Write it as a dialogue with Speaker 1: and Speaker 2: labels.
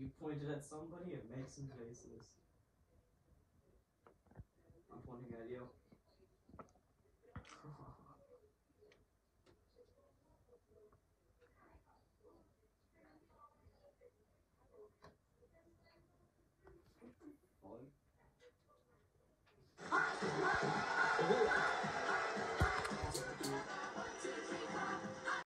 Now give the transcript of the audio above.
Speaker 1: You pointed at somebody and make some faces. I'm pointing at you. What?